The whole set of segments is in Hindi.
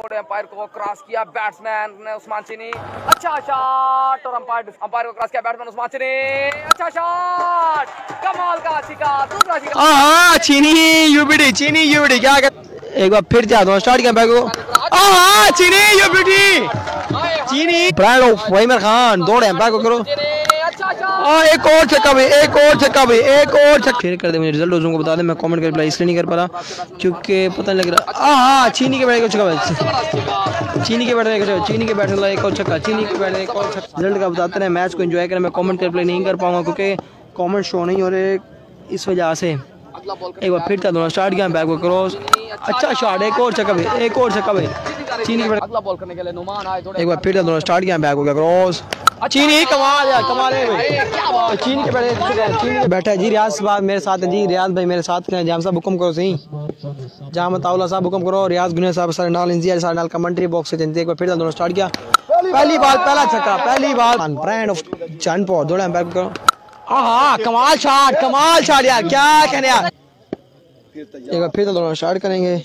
थोड़े अंपायर को क्रॉस किया बैट्समैन ने उस्मान चीनी। अच्छा शॉट और अंपायर को क्रॉस किया बैट्समैन उस्मान चीनी। अच्छा शॉट, कमाल का शिकार, दूसरा शिकार। चीनी यूबीडी क्या कर, एक बार फिर जा दो स्टार्ट किया बैक को। चीनी यूबीडी चीनी ब्रांड ऑफ वाइमर खान दौड़े बैक को करो। एक और छक्का भाई, एक और छक्का भाई, एक और छक्का। शेयर कर दे मुझे रिजल्ट दोस्तों को बता दे, मैं कमेंट कर रिप्लाई इसलिए नहीं कर पा रहा क्योंकि पता नहीं लग रहा। चीनी के बैट को छक्का भाई, चीनी के बैट में एक और छक्का, चीनी के बैट में एक और छक्का। रिजल्ट का बताते रहे, मैच को एंजॉय करें। मैं कमेंट कर रिप्लाई नहीं कर पाऊंगा क्योंकि कमेंट शो नहीं हो रहे, इस वजह से एक बार फिर दोनों स्टार्ट किया बैक को क्रॉस। अच्छा शॉट, एक और छक्का भाई, एक और छक्का भाई। चीनी के बैट अगला बॉल करने के लिए नुमान आए। एक बार फिर दोनों स्टार्ट किया बैक को क्रॉस। चीनी कमाल यार, कमाल है भाई। चीनी के बैठे, बैठा है जी रियाज साहब मेरे साथ है जी, रियाज भाई मेरे साथ हैं। जाम साहब हुक्म करो सही, जाम ताउला साहब हुक्म करो, रियाज गुने साहब सारे नाल इंजिया सारे नाल कमेंट्री बॉक्स से जनते। एक बार फिर दोनों स्टार्ट किया, पहली बाल पहला छक्का, पहली बाल ब्रांड ऑफ जानपुर दौड़ा बैक करो। कमाल शॉट यार, क्या कहने यार। एक बार फिर दोनों स्टार्ट करेंगे।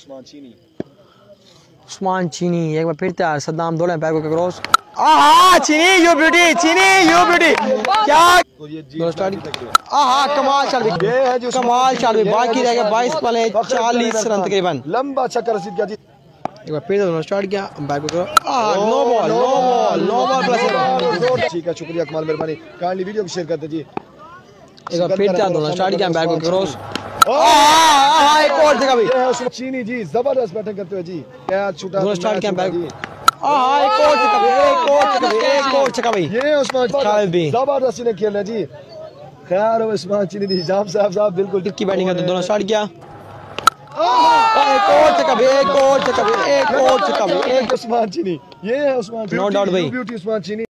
उस्मान चीनी एक बार फिर तैयार, सद्दाम दौड़े बैक को क्रॉस। चीनी यू ब्यूटी क्या दोनों स्टार्ट। कमाल शॉट भी बाकी रह गया 22 बॉल 40 रन तकरीबन, लंबा छक्का रसीद किया जी। एक बार फिर दोनों स्टार्ट किया बैक को नो बॉल प्लस। ठीक है, शुक्रिया, कमाल मेहरबानी, काइंडली वीडियो को शेयर करते जी। एक बार फिर दोनों स्टार्ट किया बैक को क्रॉस। एक और जगह भी चीनी जी जबरदस्त बैटिंग करते हुए जी, क्या छूटा दोनों स्टार्ट किया बैक। एक और छक्का भाई, ये उस्मान जबरदस्ती ने खेला जी। खैर उस्मान चीनी दी जाम साहब बिल्कुल की बैटिंग करते दोनों स्टार्ट किया। एक और छक्का भाई, एक और छक्का भाई, एक और छक्का भाई, एक उस्मान चीनी, ये है उस्मान नो डाउट भाई। ब्यूटी उस्मान चीनी।